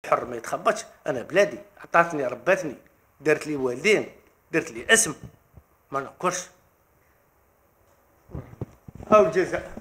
حر ما يتخبطش. انا بلادي عطاتني رباتني، دارت لي والدين، درت لي اسم، ما نقولش. هاو الجزاء.